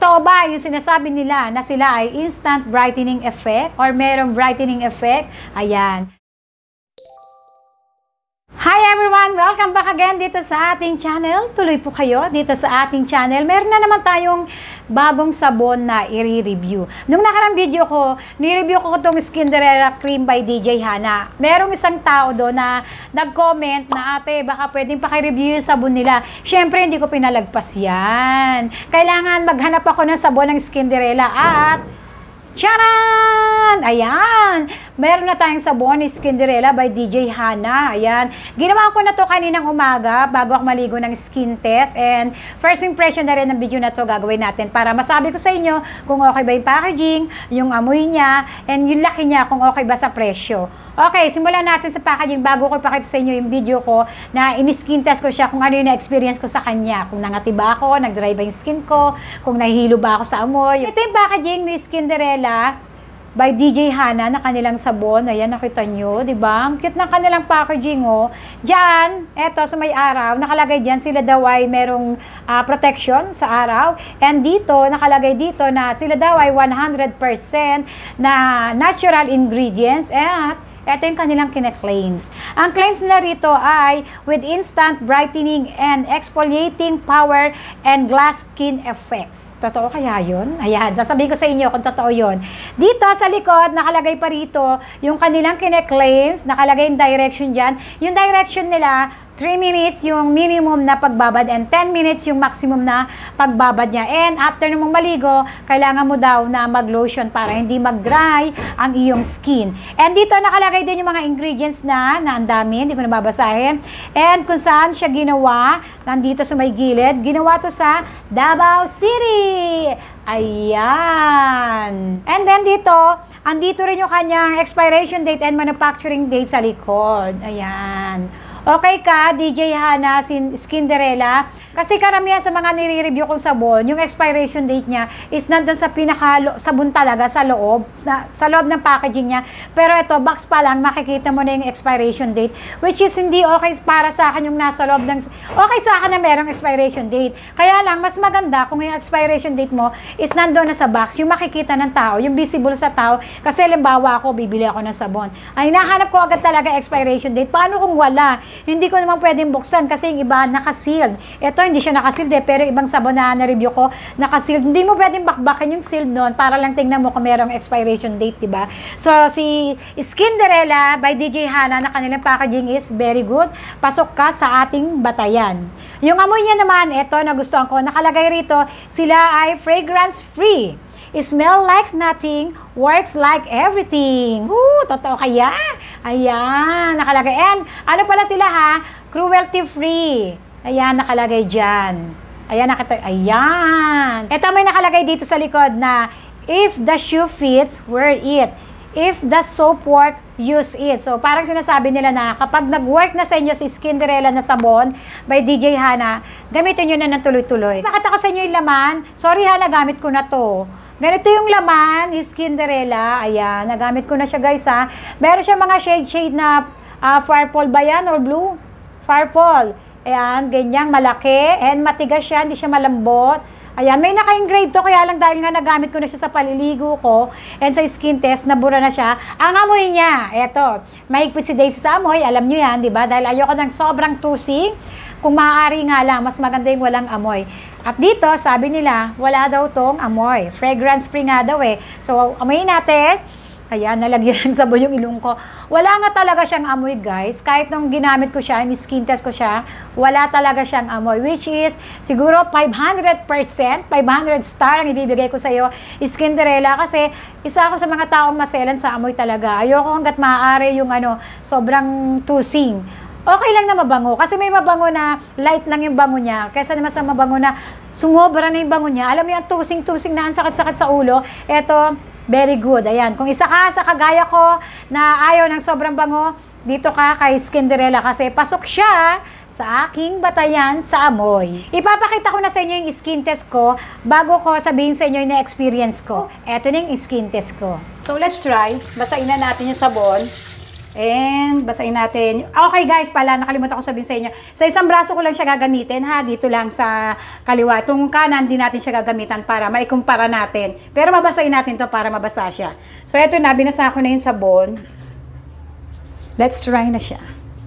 Totoo ba yung sinasabi nila na sila ay instant brightening effect or merong brightening effect? Ayan. Hi everyone! Welcome back again dito sa ating channel. Tuloy po kayo dito sa ating channel. Meron na naman tayong bagong sabon na i-review. Nung nakarang video ko, ni-review ko itong Skinderella Cream by DJ Hana. Merong isang tao doon na nag-comment na, ate, baka pwedeng paki-review yung sabon nila. Siyempre, hindi ko pinalagpas yan. Kailangan maghanap ako ng sabon ng Skinderella at charan! Ayan! Meron na tayong sabon ni Skinderella by DJ Hana. Ayan. Ginawa ko na to kaninang umaga bago ako maligo ng skin test. And first impression na rin ng video na to gagawin natin para masabi ko sa inyo kung okay ba yung packaging, yung amoy niya, and yung laki niya kung okay ba sa presyo. Okay, simulan natin sa packaging bago ko ipakita sa inyo yung video ko na in-skin test ko siya kung ano yung na-experience ko sa kanya. Kung nangati ba ako, nag-dry ba yung skin ko, kung nahihilo ba ako sa amoy. Ito yung packaging ni Skinderella by DJ Hana na kanilang sabon. Ayan, nakita nyo, di ba? Ang cute ng kanilang packaging, oh. Diyan, eto, sa may araw, nakalagay diyan, sila daw ay merong protection sa araw. And dito, nakalagay dito na sila daw ay 100% na natural ingredients at ito yung kanilang kine-claims. Ang claims nila rito ay with instant brightening and exfoliating power and glass skin effects. Totoo kaya yun? Ayan, sasabihin ko sa inyo kung totoo yun. Dito sa likod, nakalagay pa rito yung kanilang kine-claims, nakalagay yung direction dyan. Yung direction nila, 3 minutes yung minimum na pagbabad and 10 minutes yung maximum na pagbabad niya. And after namang maligo, kailangan mo daw na mag-lotion para hindi mag-dry ang iyong skin. And dito nakalagay din yung mga ingredients na ang dami, hindi ko nababasahin. And kung saan siya ginawa, nandito sa may gilid, ginawa to sa Davao City. Ayan. And then dito, andito rin yung kanyang expiration date and manufacturing date sa likod. Ayan. Okay ka, DJ Hana, Skinderella? Kasi karamihan sa mga nire-review kong sabon, yung expiration date niya is nandun sa pinaka-sabon talaga, sa loob ng packaging niya. Pero ito, box pa lang, makikita mo na yung expiration date, which is hindi okay para sa akin yung nasa loob ng... Okay sa akin na merong expiration date. Kaya lang, mas maganda kung yung expiration date mo is nandun na sa box, yung makikita ng tao, yung visible sa tao. Kasi halimbawa ako, bibili ako ng sabon. Ay, nahanap ko agad talaga expiration date. Paano kung wala? Hindi ko naman pwedeng buksan kasi yung iba naka-sealed. Ito hindi siya naka-sealed pero ibang sabon na na-review ko naka-sealed. Hindi mo pwedeng bakbakin yung sealed noon para lang tingnan mo kung merong expiration date, diba? So, si Skinderella by DJ Hana na kanilang packaging is very good. Pasok ka sa ating batayan. Yung amoy niya naman, ito nagustuhan ko, nakalagay rito, sila ay fragrance-free. Smell like nothing, works like everything. Totoo kaya? Ayan, nakalagay. And ano pala sila ha? Cruelty-free. Ayan, nakalagay dyan. Ayan, ayan. Ito may nakalagay dito sa likod na if the shoe fits, wear it. If the soap work, use it. So, parang sinasabi nila na kapag nag-work na sa inyo si Skinderella na sabon by DJ Hana, gamitin nyo na ng tuloy-tuloy. Bakit ako sa inyo yung laman? Sorry ha, nagamit ko na to. Ganito yung laman, Skinderella. Ayan, nagamit ko na siya guys ha. Meron siya mga shade na purple ba yan or blue? Purple. Ayan, ganyang malaki. And matigas siya, hindi siya malambot. Ayan, may naka-engrave to, kaya lang dahil nga nagamit ko na siya sa paliligo ko and sa skin test, nabura na siya. Ang amoy niya, eto, mahigpit si Daisy sa amoy, alam nyo yan, di ba? Dahil ayoko ng sobrang tusi, kung maaari nga lang, mas maganda yung walang amoy. At dito, sabi nila, wala daw tong amoy. Fragrance-free nga daw eh. So, amoyin natin. Ayan, nalagyan ng sabon yung ilong ko. Wala nga talaga siyang amoy, guys. Kahit nung ginamit ko siya, skin test ko siya, wala talaga siyang amoy. Which is, siguro 500%, 500 star ang ibibigay ko sa iyo, Skinderella. Kasi, isa ako sa mga taong maselan sa amoy talaga. Ayoko hanggat maaari yung sobrang tusing. Okay lang na mabango. Kasi may mabango na light lang yung bango niya. Kaysa naman sa mabango na sumobra na yung bango niya. Alam mo yung tusing-tusing na ang sakit-sakit sa ulo. Eto, very good. Ayan. Kung isa ka sa kagaya ko na ayaw ng sobrang bango, dito ka kay Skinderella kasi pasok siya sa aking batayan sa amoy. Ipapakita ko na sa inyo yung skin test ko bago ko sabihin sa inyo yung na-experience ko. Eto na yung skin test ko. So, let's try. Basain na natin yung sabon. And basahin natin. Okay guys, pala nakalimutan ko sabihin sa inyo. Sa isang braso ko lang siya gagamitin ha, dito lang sa kaliwa. Itong kanan din natin siya gagamitan para maikumpara natin. Pero mabasahin natin to para mabasa siya. So eto na, binasa ko na yung sabon. Let's try na siya.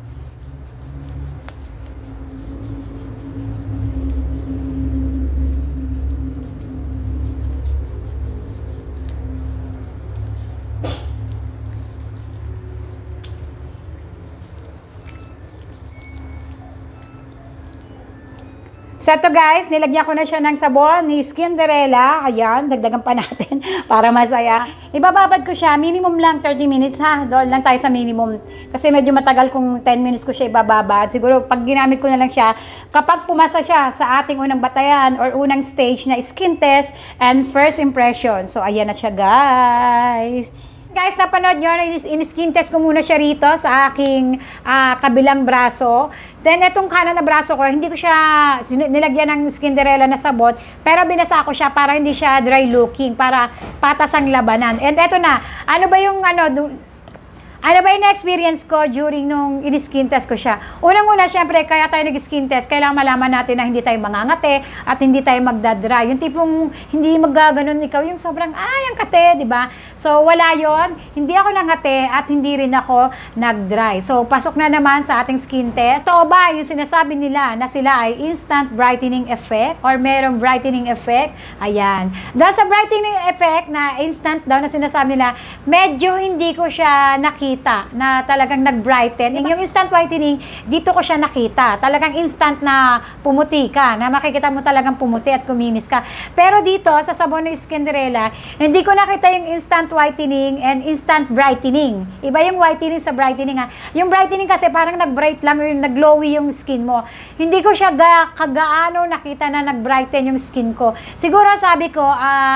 So ito guys, nilagyan ko na siya ng sabon ni Skinderella. Ayan, dagdagan pa natin para masaya. Ibababad ko siya, minimum lang 30 minutes ha. Doon lang tayo sa minimum. Kasi medyo matagal kung 10 minutes ko siya ibababad. Siguro pag ginamit ko na lang siya, kapag pumasa siya sa ating unang batayan or unang stage na skin test and first impression. So ayan na siya guys. Guys, napanood nyo, in-skin test ko muna siya rito sa aking kabilang braso. Then, itong kanan na braso ko, hindi ko siya nilagyan ng Skinderella na sabon, pero binasa ko siya para hindi siya dry looking, para patas ang labanan. And eto na, ano ba yung na-experience ko during nung in-skin test ko siya? Unang-una, syempre, kaya tayo nag-skin test, kailangan malaman natin na hindi tayo mangangate at hindi tayo magdadry. Yung tipong hindi magaganon ikaw, yung sobrang, ang kate, di ba? So, wala yon. Hindi ako nangate at hindi rin ako nag-dry. So, pasok na naman sa ating skin test. Totoo ba yung sinasabi nila na sila ay instant brightening effect or merong brightening effect? Ayan. Doon sa brightening effect na instant daw na sinasabi nila, medyo hindi ko siya nakita na talagang nag-brighten. Yung instant whitening, dito ko siya nakita. Talagang instant na pumuti ka, na makikita mo talagang pumuti at kuminis ka. Pero dito, sa sabon ng Skinderella, hindi ko nakita yung instant whitening and instant brightening. Iba yung whitening sa brightening ha. Yung brightening kasi parang nag-bright lang, yung nag-glowy yung skin mo. Hindi ko siya kagaano nakita na nag-brighten yung skin ko. Siguro sabi ko,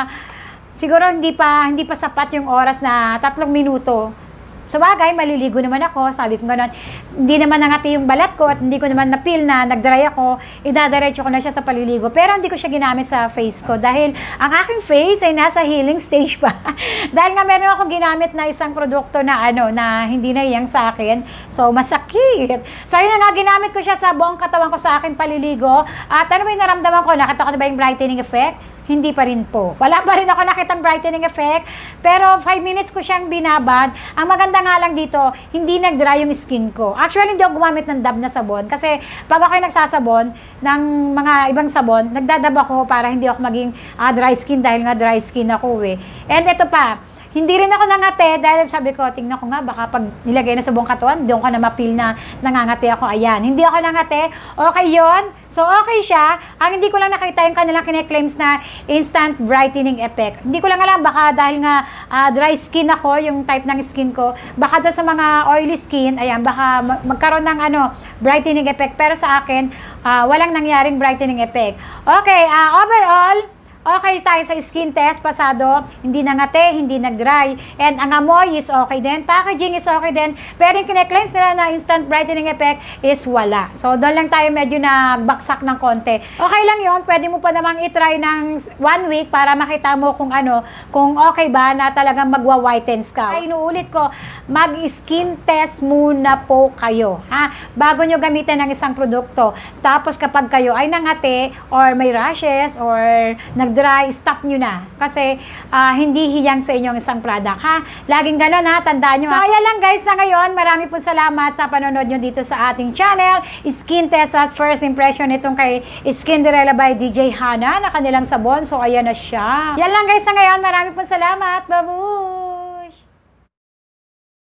siguro hindi pa sapat yung oras na 3 minuto. Sa bagay, maliligo naman ako, sabi ko gano'n, hindi naman nangati yung balat ko at hindi ko naman na-feel na nag-dry ako, idadiretso ko na siya sa paliligo. Pero hindi ko siya ginamit sa face ko dahil ang aking face ay nasa healing stage pa. Dahil nga meron ako ginamit na isang produkto na na hindi na iyang sa akin. So, masakit. So, ayun na nga, ginamit ko siya sa buong katawan ko sa akin paliligo. At ano ba yung naramdaman ko? Nakita ko na ba yung brightening effect? Hindi pa rin po. Wala pa rin ako nakitang brightening effect. Pero 5 minutes ko siyang binabad. Ang maganda nga lang dito, hindi nag-dry yung skin ko. Actually, hindi ako gumamit ng dab na sabon. Kasi pag ako'y nagsasabon ng mga ibang sabon, nagdadab ako para hindi ako maging dry skin dahil nga dry skin ako eh. And ito pa, hindi rin ako nangate dahil sabi ko, tingnan ko nga, baka pag nilagay na sa buong katawan, doon ka na mapil na nangangate ako. Ayan, hindi ako nangate. Okay yon. So, okay siya. Ang hindi ko lang nakita yung kanilang kine-claims na instant brightening effect. Hindi ko lang alam, baka dahil nga dry skin ako, yung type ng skin ko, baka doon sa mga oily skin, ayan, baka magkaroon ng brightening effect. Pero sa akin, walang nangyaring brightening effect. Okay, overall, okay tayo sa skin test, pasado, hindi nangate, hindi nag-dry, and ang amoy is okay din, packaging is okay din, pero yung kine-cleanse nila na instant brightening effect is wala. So, doon lang tayo medyo nagbaksak ng konti. Okay lang yon, pwede mo pa namang itry ng 1 week para makita mo kung kung okay ba na talagang magwa-whitens ka. Ay, inuulit ko, mag-skin test muna po kayo, ha? Bago nyo gamitin ng isang produkto. Tapos kapag kayo ay nangate, or may rashes, or nag-dry, stop nyo na. Kasi hindi hiyang sa inyong isang product, ha? Laging ganon, ha? Tandaan nyo, ha? So, ayan lang guys na ngayon. Marami po salamat sa panonood nyo dito sa ating channel. Skin test at first impression itong kay Skinderella by DJ Hana na kanilang sabon. So, ayan na siya. Yan lang guys na ngayon. Marami po salamat. Babu!